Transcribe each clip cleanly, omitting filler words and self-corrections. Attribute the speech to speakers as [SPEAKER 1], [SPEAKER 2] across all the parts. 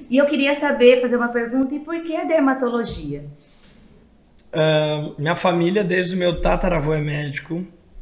[SPEAKER 1] E eu queria saber, fazer uma pergunta, e por que a dermatologia?
[SPEAKER 2] Minha família, desde o meu tataravô é médico.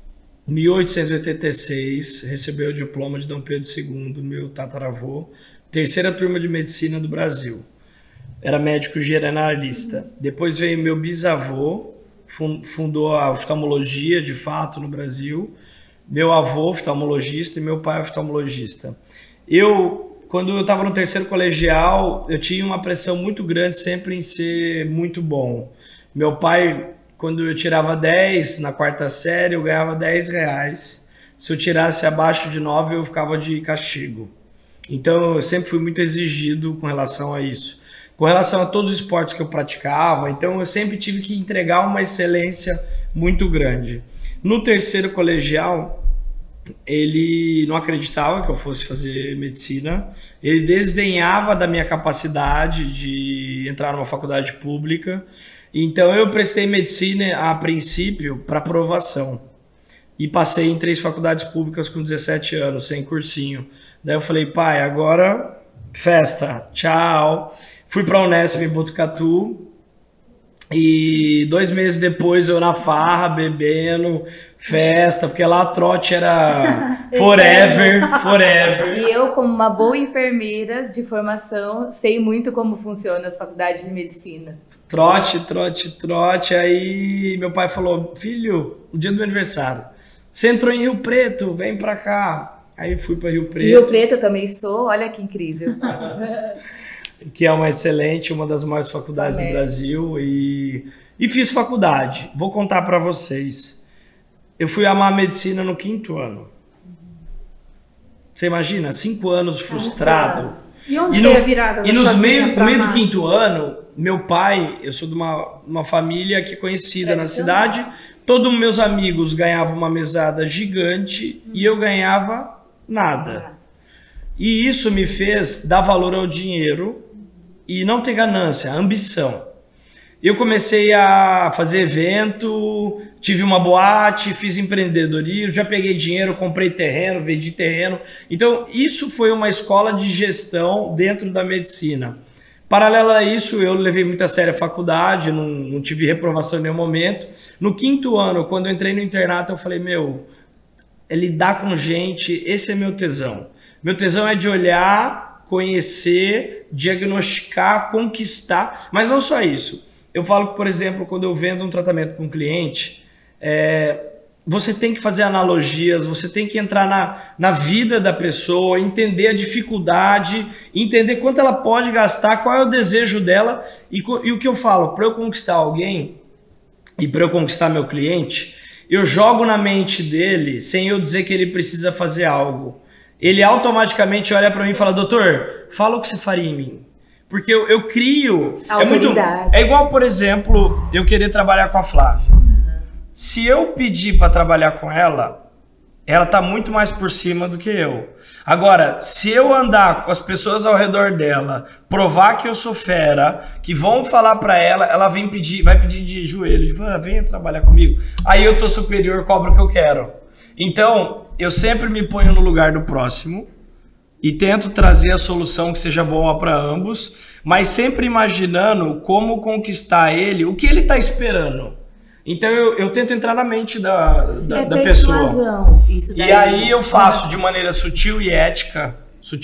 [SPEAKER 2] 1886, recebeu o diploma de Dom Pedro II, meu tataravô. Terceira turma de medicina do Brasil. Era médico generalista. Depois veio meu bisavô, fundou a oftalmologia, de fato, no Brasil. Meu avô, oftalmologista, e meu pai, oftalmologista. Quando eu estava no terceiro colegial, eu tinha uma pressão muito grande sempre em ser muito bom. Meu pai, quando eu tirava 10 na quarta série, eu ganhava R$10. Se eu tirasse abaixo de 9, eu ficava de castigo. Então, eu sempre fui muito exigido com relação a isso. Com relação a todos os esportes que eu praticava, então eu sempre tive que entregar uma excelência muito grande. No terceiro colegial, ele não acreditava que eu fosse fazer medicina, ele desdenhava da minha capacidade de entrar numa faculdade pública, então eu prestei medicina a princípio para aprovação e passei em 3 faculdades públicas com 17 anos, sem cursinho. Daí eu falei, pai, agora festa, tchau. Fui para a Unesp em Botucatu e 2 meses depois eu na farra, bebendo, festa, porque lá trote era forever, forever.
[SPEAKER 1] E eu, como uma boa enfermeira de formação, sei muito como funcionam as faculdades de medicina.
[SPEAKER 2] Trote, trote, trote. Aí meu pai falou, filho, o dia do meu aniversário, você entrou em Rio Preto, vem pra cá. Aí fui para Rio Preto.
[SPEAKER 1] De Rio Preto eu também sou, olha que incrível.
[SPEAKER 2] Que é uma excelente, uma das maiores faculdades do Brasil. E fiz faculdade. Vou contar para vocês. Eu fui amar medicina no 5º ano. Você imagina? 5 anos frustrado.
[SPEAKER 3] E onde foi a virada da
[SPEAKER 2] no meio do
[SPEAKER 3] amar?
[SPEAKER 2] 5º ano, meu pai, eu sou de uma família que é conhecida na cidade, todos meus amigos ganhavam uma mesada gigante e eu ganhava nada. E isso me fez dar valor ao dinheiro e não ter ganância, ambição. Eu comecei a fazer evento, tive uma boate, fiz empreendedorismo, já peguei dinheiro, comprei terreno, vendi terreno. Então, isso foi uma escola de gestão dentro da medicina. Paralelo a isso, eu levei muito a sério a faculdade, não tive reprovação em nenhum momento. No 5º ano, quando eu entrei no internato, eu falei, é lidar com gente, esse é meu tesão. Meu tesão é de olhar, conhecer, diagnosticar, conquistar, mas não só isso. Eu falo que, por exemplo, quando eu vendo um tratamento com um cliente, você tem que fazer analogias, você tem que entrar na vida da pessoa, entender a dificuldade, entender quanto ela pode gastar, qual é o desejo dela. E o que eu falo, para eu conquistar alguém e para eu conquistar meu cliente, eu jogo na mente dele sem eu dizer que ele precisa fazer algo. Ele automaticamente olha para mim e fala, doutor, fala o que você faria em mim. Porque eu crio...
[SPEAKER 1] Autoridade.
[SPEAKER 2] É igual, por exemplo, eu querer trabalhar com a Flávia. Se eu pedir para trabalhar com ela, ela tá muito mais por cima do que eu. Agora, se eu andar com as pessoas ao redor dela, provar que eu sou fera, que vão falar para ela, ela vai pedir de joelho, venha trabalhar comigo. Aí eu tô superior, cobro o que eu quero. Então, eu sempre me ponho no lugar do próximo e tento trazer a solução que seja boa para ambos, mas sempre imaginando como conquistar ele, o que ele está esperando. Então eu tento entrar na mente da pessoa.
[SPEAKER 1] Isso daí.
[SPEAKER 2] E aí eu faço de maneira sutil e ética,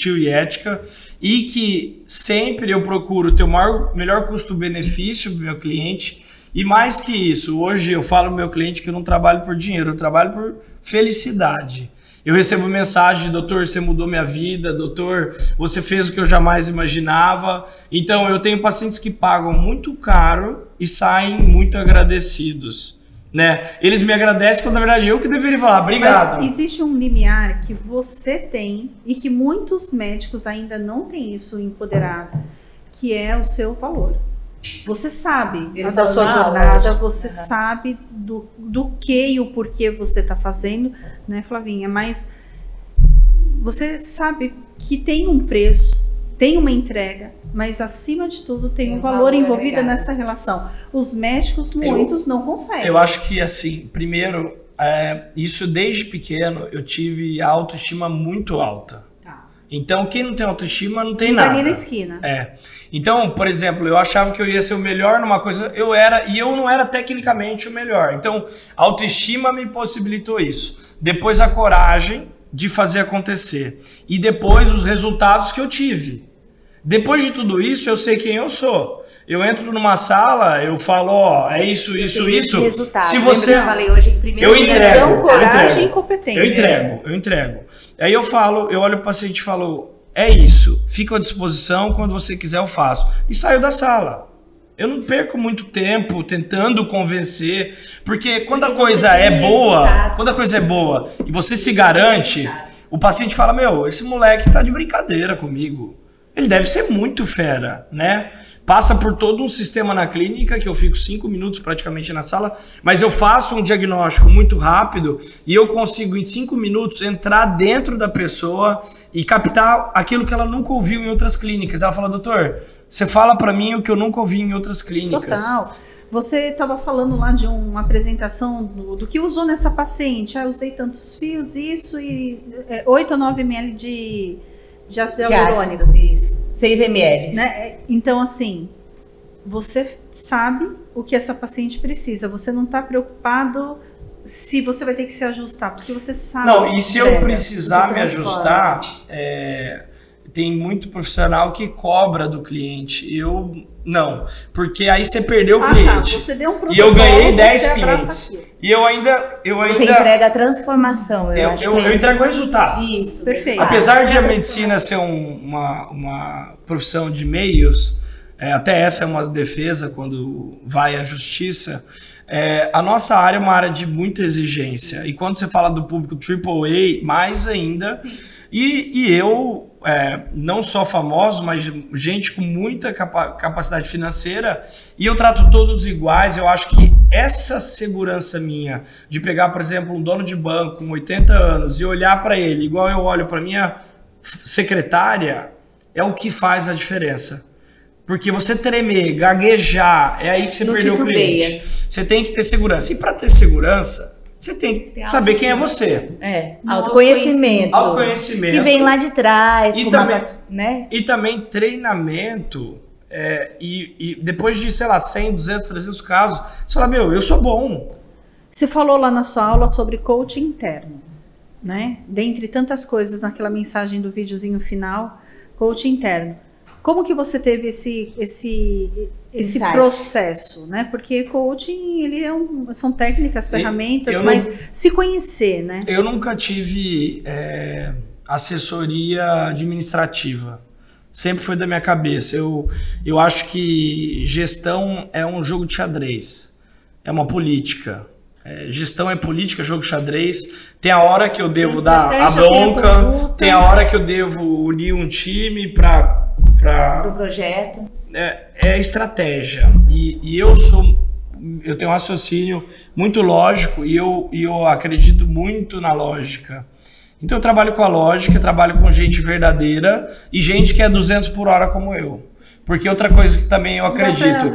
[SPEAKER 2] e que sempre eu procuro ter o melhor custo-benefício para o meu cliente. E mais que isso, hoje eu falo pro meu cliente que eu não trabalho por dinheiro, eu trabalho por felicidade. Eu recebo mensagem, doutor, você mudou minha vida, doutor, você fez o que eu jamais imaginava. Então eu tenho pacientes que pagam muito caro e saem muito agradecidos, né? Eles me agradecem quando na verdade eu que deveria falar, obrigado.
[SPEAKER 3] Mas existe um limiar que você tem e que muitos médicos ainda não têm isso empoderado, que é o seu valor. Você sabe da sua jornada, você sabe do que e o porquê você está fazendo, né, Flavinha? Mas você sabe que tem um preço, tem uma entrega, mas acima de tudo tem um valor envolvido nessa relação. Os médicos, muitos não conseguem.
[SPEAKER 2] Eu acho que, assim, primeiro, isso desde pequeno eu tive a autoestima muito alta. Então, quem não tem autoestima não tem nada.
[SPEAKER 3] Não vai nem na esquina.
[SPEAKER 2] Então, por exemplo, eu achava que eu ia ser o melhor numa coisa, e eu não era tecnicamente o melhor. Então, a autoestima me possibilitou isso. Depois a coragem de fazer acontecer. E depois os resultados que eu tive. Depois de tudo isso, eu sei quem eu sou. Eu entro numa sala, eu falo, ó, é isso. Se você...
[SPEAKER 1] eu falei hoje em primeiro
[SPEAKER 2] eu entrego,
[SPEAKER 3] coragem e competência.
[SPEAKER 2] Eu entrego. Aí eu falo, eu olho pro paciente e falo, é isso, fica à disposição, quando você quiser eu faço. E saio da sala. Eu não perco muito tempo tentando convencer, porque quando a coisa é boa, e você se garante, o paciente fala, meu, esse moleque tá de brincadeira comigo. Ele deve ser muito fera, né? Passa por todo um sistema na clínica, que eu fico 5 minutos praticamente na sala, mas eu faço um diagnóstico muito rápido e eu consigo em 5 minutos entrar dentro da pessoa e captar aquilo que ela nunca ouviu em outras clínicas. Ela fala, doutor, você fala pra mim o que eu nunca ouvi em outras clínicas.
[SPEAKER 3] Total. Você estava falando lá de uma apresentação do que usou nessa paciente. Eu usei tantos fios, isso e 8 ou 9 ml de ácido hialurônico.
[SPEAKER 1] Isso. 6 ml.
[SPEAKER 3] Né? Então, assim, você sabe o que essa paciente precisa. Você não está preocupado se você vai ter que se ajustar, porque você sabe.
[SPEAKER 2] Não, e se eu precisar me ajustar, tem muito profissional que cobra do cliente. Eu não, porque aí você perdeu o cliente.
[SPEAKER 3] Você deu um protocolo,
[SPEAKER 2] e eu ganhei 10 clientes. E eu ainda...
[SPEAKER 1] Você entrega a transformação,
[SPEAKER 2] eu entrego o resultado.
[SPEAKER 1] Isso,
[SPEAKER 3] perfeito.
[SPEAKER 2] Apesar de a medicina ser uma profissão de meios, até essa é uma defesa quando vai à justiça, a nossa área é uma área de muita exigência. E quando você fala do público AAA, mais ainda. Sim. E eu, não só famoso, mas gente com muita capacidade financeira, e eu trato todos iguais. Eu acho que essa segurança minha de pegar, por exemplo, um dono de banco com 80 anos e olhar para ele igual eu olho para minha secretária, é o que faz a diferença. Porque você tremer, gaguejar, é aí que você perdeu o cliente. Você tem que ter segurança. E para ter segurança, você tem que saber quem é você.
[SPEAKER 1] Autoconhecimento.
[SPEAKER 2] Autoconhecimento.
[SPEAKER 1] Que vem lá de trás.
[SPEAKER 2] E também treinamento. E depois de, sei lá, 100, 200, 300 casos, você fala, meu, eu sou bom.
[SPEAKER 3] Você falou lá na sua aula sobre coaching interno, né? Dentre tantas coisas naquela mensagem do videozinho final, coaching interno. Como que você teve esse processo, né? Porque coaching, ele são técnicas, ferramentas, mas se conhecer, né?
[SPEAKER 2] Eu nunca tive assessoria administrativa. Sempre foi da minha cabeça. Eu acho que gestão é um jogo de xadrez. É uma política. Gestão é política, jogo de xadrez. Tem a hora que eu devo dar a bronca, tem a hora que eu devo unir um time para o
[SPEAKER 1] projeto.
[SPEAKER 2] É estratégia. E eu tenho um raciocínio muito lógico e eu acredito muito na lógica. Então eu trabalho com a lógica, trabalho com gente verdadeira e gente que é 200 por hora como eu. Porque outra coisa que também eu acredito,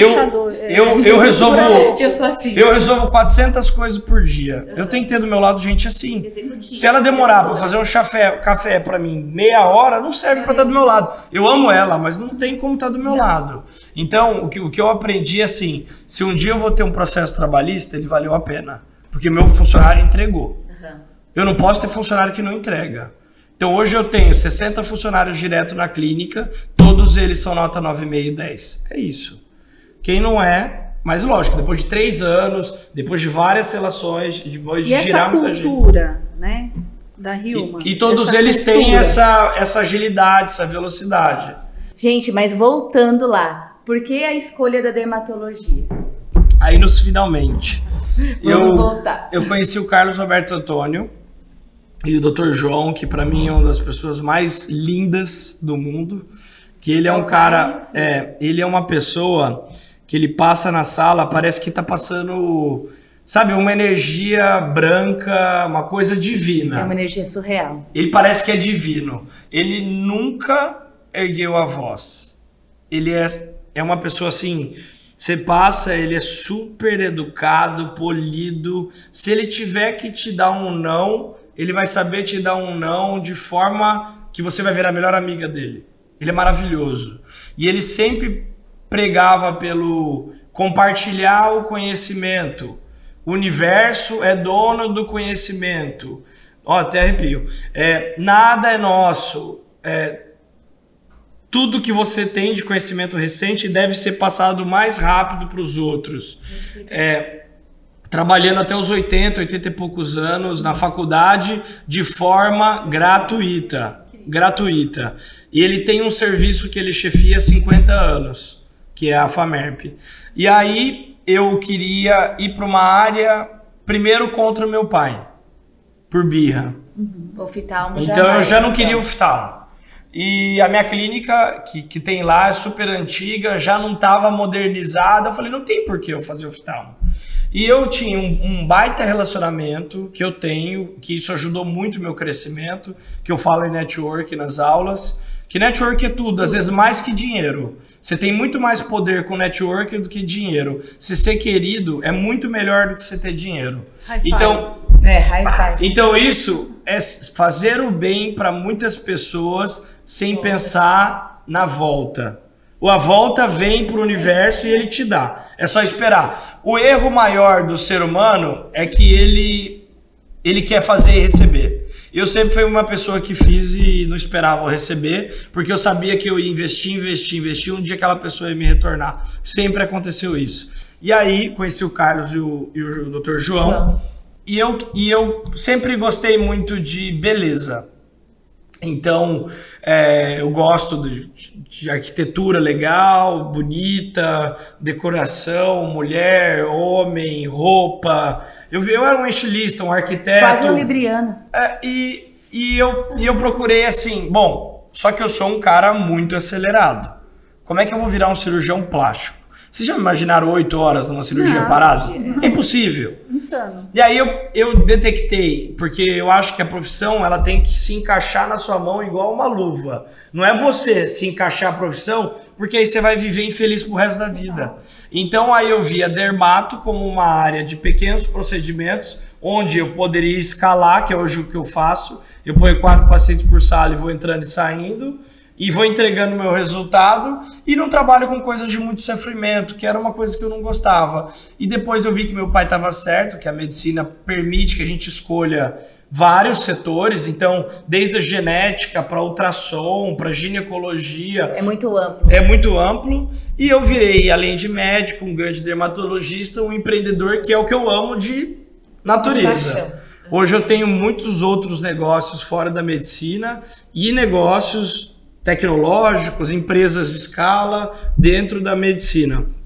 [SPEAKER 2] eu resolvo, eu resolvo 400 coisas por dia. Eu tenho que ter do meu lado gente assim. Se ela demorar para fazer um café para mim meia hora, não serve para estar do meu lado. Eu amo ela, mas não tem como estar do meu lado. Então, o que eu aprendi é assim, se um dia eu vou ter um processo trabalhista, ele valeu a pena. Porque meu funcionário entregou. Eu não posso ter funcionário que não entrega. Então hoje eu tenho 60 funcionários direto na clínica, todos eles são nota 9,5 e 10. É isso. Quem não é, mas lógico, depois de 3 anos, depois de várias relações, depois de girar muita gente.
[SPEAKER 3] E essa cultura, né, da Hillman.
[SPEAKER 2] E todos eles têm essa agilidade, essa velocidade.
[SPEAKER 1] Gente, mas voltando lá, por que a escolha da dermatologia?
[SPEAKER 2] Aí nos finalmente.
[SPEAKER 1] Vamos voltar.
[SPEAKER 2] Eu conheci o Carlos Roberto Antônio e o Dr. João, que para mim é uma das pessoas mais lindas do mundo, que ele é um cara, ele é uma pessoa que ele passa na sala, parece que tá passando, sabe, uma energia branca, uma coisa divina.
[SPEAKER 1] É uma energia surreal.
[SPEAKER 2] Ele parece que é divino. Ele nunca ergueu a voz. Ele é uma pessoa assim, você passa, ele é super educado, polido. Se ele tiver que te dar um não, ele vai saber te dar um não de forma que você vai virar a melhor amiga dele. Ele é maravilhoso. E ele sempre pregava pelo compartilhar o conhecimento. O universo é dono do conhecimento. Ó, até arrepio. Nada é nosso. Tudo que você tem de conhecimento recente deve ser passado mais rápido para os outros. Trabalhando até os 80 e poucos anos na faculdade de forma gratuita. E ele tem um serviço que ele chefia há 50 anos, que é a FAMERP. E aí eu queria ir para uma área, primeiro contra o meu pai, por birra.
[SPEAKER 1] Oftalmo
[SPEAKER 2] então eu já não queria oftalmo. E a minha clínica, que tem lá, é super antiga, já não estava modernizada. Eu falei, não tem por que eu fazer oftalmo. E eu tinha um baita relacionamento que eu tenho, que isso ajudou muito o meu crescimento, que eu falo em network nas aulas, que network é tudo, às vezes mais que dinheiro. Você tem muito mais poder com network do que dinheiro. Se ser querido é muito melhor do que você ter dinheiro. Então isso é fazer o bem para muitas pessoas sem pensar na volta. A volta vem para o universo e ele te dá. É só esperar. O erro maior do ser humano é que ele quer fazer e receber. Eu sempre fui uma pessoa que fiz e não esperava receber, porque eu sabia que eu ia investir, um dia aquela pessoa ia me retornar. Sempre aconteceu isso. E aí conheci o Carlos e o Dr. João. E eu sempre gostei muito de beleza. Então, eu gosto de arquitetura legal, bonita, decoração, mulher, homem, roupa. Eu era um estilista, um arquiteto.
[SPEAKER 1] Quase um libriano.
[SPEAKER 2] E eu procurei assim, bom, só que eu sou um cara muito acelerado. Como é que eu vou virar um cirurgião plástico? Vocês já imaginaram 8 horas numa cirurgia parada? É impossível.
[SPEAKER 3] Insano.
[SPEAKER 2] E aí eu detectei, porque eu acho que a profissão ela tem que se encaixar na sua mão igual uma luva. Não é você se encaixar a profissão, porque aí você vai viver infeliz pro resto da vida. Então aí eu vi a dermato como uma área de pequenos procedimentos, onde eu poderia escalar, que é hoje o que eu faço. Eu ponho 4 pacientes por sala e vou entrando e saindo. E vou entregando meu resultado e não trabalho com coisas de muito sofrimento, que era uma coisa que eu não gostava. E depois eu vi que meu pai estava certo, que a medicina permite que a gente escolha vários setores, então desde a genética para ultrassom, para ginecologia.
[SPEAKER 1] É muito amplo.
[SPEAKER 2] É muito amplo. E eu virei, além de médico, um grande dermatologista, um empreendedor, que é o que eu amo de natureza. Hoje eu tenho muitos outros negócios fora da medicina e negócios tecnológicos, empresas de escala dentro da medicina.